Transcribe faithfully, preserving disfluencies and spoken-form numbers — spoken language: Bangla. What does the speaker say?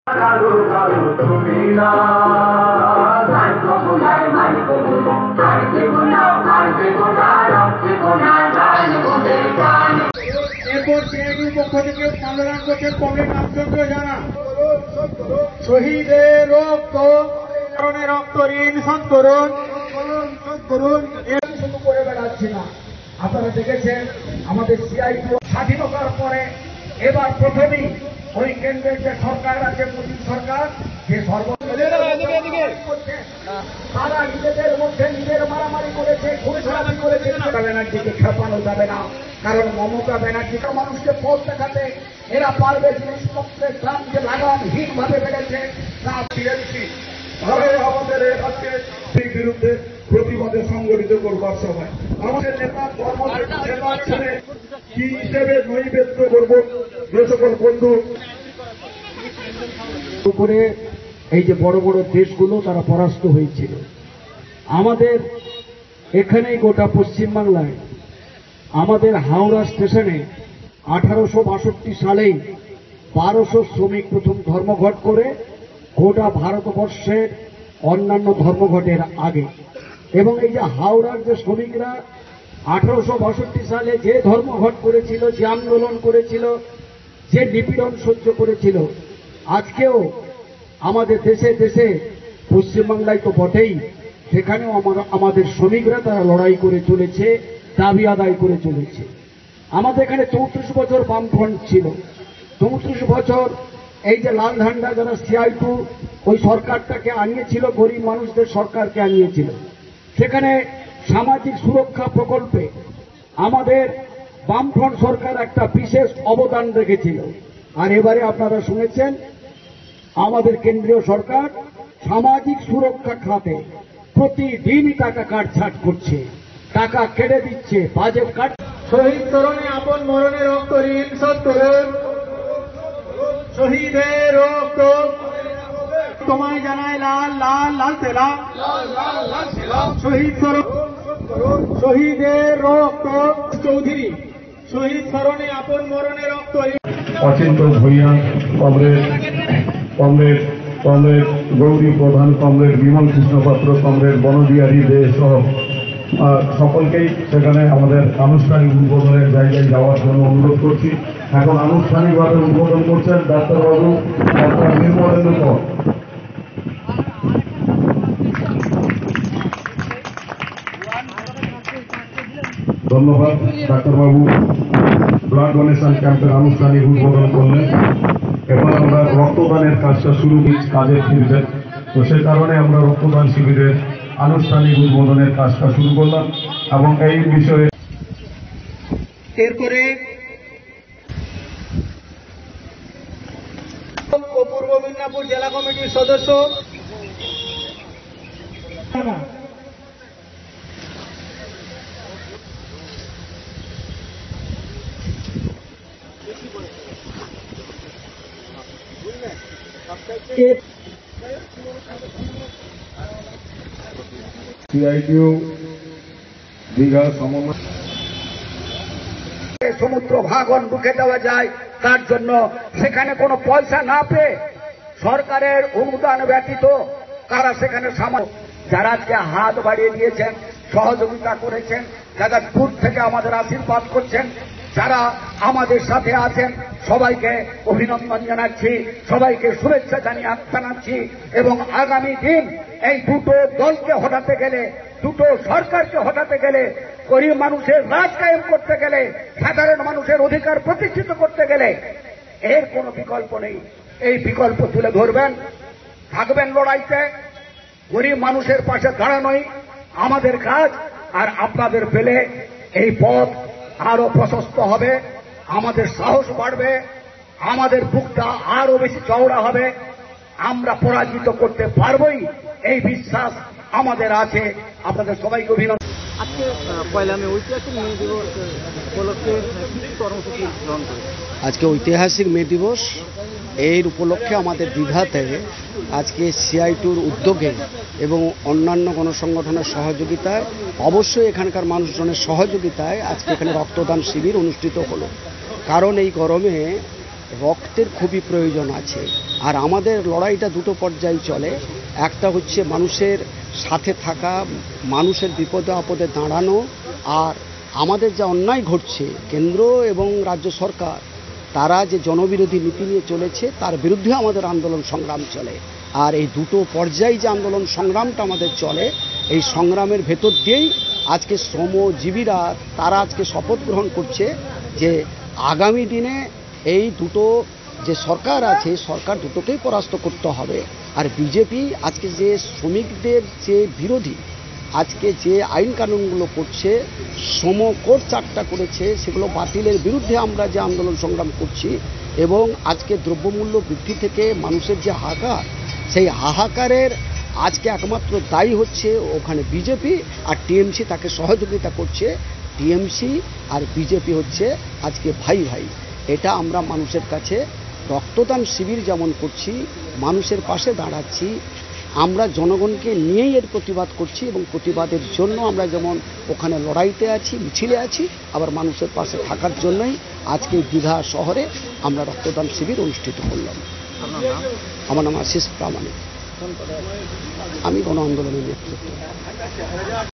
শহীদের রক্ত রক্ত ঋণ শোধ করুন শোধ করুন শুধু করে বেড়াচ্ছি না। আপনারা দেখেছেন আমাদের সিআইটি স্বাধীনতার পরে এবার প্রথমেই ওই কেন্দ্রের যে সরকার আছে মোদী সরকার যে সর্ব তারা নিজেদের মধ্যে নিজের মারামারি করেছে খুনখারাপি করেছে। মমতা ব্যানার্জিকে খেপানো যাবে না, কারণ মমতা ব্যানার্জি মানুষকে পথ দেখাতে এরা পারবে জিনিসপত্রের দাম যে লাগামহীন ভাবে বেড়েছে তা টিএমসি আমাদের আজকে সেই বিরুদ্ধে প্রতিবাদে সংগঠিত করবার সময় আমাদের নেতা কর্মসূচি ছেড়ে কি হিসেবে নৈবেদ্য করব যে সকল বন্ধু উপরে এই যে বড় বড় দেশগুলো তারা পরাস্ত হয়েছিল। আমাদের এখানেই গোটা পশ্চিমবাংলায় আমাদের হাওড়া স্টেশনে আঠারোশো বাষট্টি সালেই বারোশো শ্রমিক প্রথম ধর্মঘট করে গোটা ভারতবর্ষের অন্যান্য ধর্মঘটের আগে, এবং এই যে হাওড়ার যে শ্রমিকরা আঠারোশো বাষট্টি সালে যে ধর্মঘট করেছিল, যে আন্দোলন করেছিল, যে নিপীড়ন সহ্য করেছিল, আজকেও আমাদের দেশে দেশে পশ্চিমবাংলায় তো বটেই, সেখানেও আমাদের শ্রমিকরা তারা লড়াই করে চলেছে, দাবি আদায় করে চলেছে। আমাদের এখানে চৌত্রিশ বছর বামফ্রন্ট ছিল, চৌত্রিশ বছর এই যে লাল ঝান্ডা যারা সিআই টু ওই সরকারটাকে আনিয়েছিল, গরিব মানুষদের সরকারকে আনিয়েছিল, সেখানে সামাজিক সুরক্ষা প্রকল্পে আমাদের বামফ্রন্ট সরকার একটা বিশেষ অবদান রেখেছিল। আর এবারে আপনারা শুনেছেন আমাদের কেন্দ্রীয় সরকার সামাজিক সুরক্ষা খাতে প্রতিদিনই টাকা কাটছাট করছে, টাকা কেটে দিচ্ছে, বাজেট কাট। শহীদ তরণে আপন মরণে রক্ত ঋণ শোধ করুন, শহীদের রক্ত তোমায় জানায় লাল লাল লাল তেলা, শহীদ শহীদের রক্ত চৌধুরী শহীদ স্মরণে আপন মরণে রক্ত। Achinta Bhuiyan, comrade comrade comrade Gouri Pradhan, comrade Bimal Krishna পাত্র, কমরেড বনবিহারী দে সহ সকলকেই সেখানে আমাদের আনুষ্ঠানিক উদ্বোধনের জায়গায় যাওয়ার জন্য অনুরোধ করছি। এখন আনুষ্ঠানিকভাবে উদ্বোধন করছেন ডাক্তারবাবু ডাক্তার নির্মলেন্দু কর। ধন্যবাদ ডাক্তারবাবু ব্লাড ডোনেশন ক্যাম্পের আনুষ্ঠানিক উদ্বোধন করলেন। এবার আমরা রক্তদানের কাজটা শুরু কাজে ফিরবেন, তো সে কারণে আমরা রক্তদান শিবিরের আনুষ্ঠানিক উদ্বোধনের কাজটা শুরু করলাম এবং এই বিষয়ে এরপরে পূর্ব মেদিনীপুর জেলা কমিটির সদস্য সিআইটিউ দীঘা সমন্বয় সমুদ্র ভাগন ঢুকে দেওয়া যায়, তার জন্য সেখানে কোনো পয়সা না পেয়ে সরকারের অনুদান ব্যতীত তারা সেখানে সামান্য যারা আজকে হাত বাড়িয়ে দিয়েছেন, সহযোগিতা করেছেন, যারা দূর থেকে আমাদের আশীর্বাদ করছেন, যারা আমাদের সাথে আছেন, সবাইকে অভিনন্দন জানাচ্ছি, সবাইকে শুভেচ্ছা জানিয়ে জানাচ্ছি। এবং আগামী দিন এই দুটো দলকে হটাতে গেলে, দুটো সরকারকে হটাতে গেলে, গরিব মানুষের রাজ কায়েম করতে গেলে, সাধারণ মানুষের অধিকার প্রতিষ্ঠিত করতে গেলে এর কোনো বিকল্প নেই। এই বিকল্প তুলে ধরবেন, থাকবেন লড়াইতে, গরিব মানুষের পাশে দাঁড়ানোই আমাদের কাজ। আর আপনাদের পেলে এই পথ আরো প্রশস্ত হবে, আমাদের সাহস বাড়বে, আমাদের বুকটা আরো বেশি চওড়া হবে, আমরা পরাজিত করতে পারবই এই বিশ্বাস আমাদের আছে। আপনাদের সবাইকে অভিনন্দন। আজকে পয়লা মে ঐতিহাসিক মে দিবস উপলক্ষে কর্মসূচি গ্রহণ করে আজকে ঐতিহাসিক মে দিবস এর উপলক্ষে আমাদের দীঘাতে আজকে সিআইটিউর উদ্যোগে এবং অন্যান্য গণসংগঠনের সহযোগিতায়, অবশ্যই এখানকার মানুষজনের সহযোগিতায় আজকে এখানে রক্তদান শিবির অনুষ্ঠিত হলো। কারণ এই গরমে রক্তের খুবই প্রয়োজন আছে। আর আমাদের লড়াইটা দুটো পর্যায়ে চলে, একটা হচ্ছে মানুষের সাথে থাকা, মানুষের বিপদে আপদে দাঁড়ানো, আর আমাদের যা অন্যায় ঘটছে কেন্দ্র এবং রাজ্য সরকার তারা যে জনবিরোধী নীতি নিয়ে চলেছে তার বিরুদ্ধে আমাদের আন্দোলন সংগ্রাম চলে। আর এই দুটো পর্যায়ে যে আন্দোলন সংগ্রামটা আমাদের চলে, এই সংগ্রামের ভেতর দিয়েই আজকে শ্রমজীবীরা তারা আজকে শপথ গ্রহণ করছে যে আগামী দিনে এই দুটো যে সরকার আছে সরকার দুটোকেই পরাস্ত করতে হবে। আর বিজেপি আজকে যে শ্রমিকদের যে বিরোধী আজকে যে আইন কানুনগুলো করছে, শ্রম কোড চারটা করেছে, সেগুলো বাতিলের বিরুদ্ধে আমরা যে আন্দোলন সংগ্রাম করছি। এবং আজকে দ্রব্যমূল্য বৃদ্ধি থেকে মানুষের যে হাহাকার, সেই হাহাকারের আজকে একমাত্র দায়ী হচ্ছে ওখানে বিজেপি, আর টিএমসি তাকে সহযোগিতা করছে। টিএমসি আর বিজেপি হচ্ছে আজকে ভাই ভাই। এটা আমরা মানুষের কাছে রক্তদান শিবির যেমন করছি, মানুষের পাশে দাঁড়াচ্ছি, আমরা জনগণকে নিয়েই এর প্রতিবাদ করছি এবং প্রতিবাদের জন্য আমরা যেমন ওখানে লড়াইতে আছি, মিছিলে আছি, আবার মানুষের পাশে থাকার জন্যই আজকে দীঘা শহরে আমরা রক্তদান শিবির অনুষ্ঠিত করলাম। আপনার নাম? আমার নাম আশিস প্রামাণিক, আমি গণ আন্দোলনের নেতৃত্ব।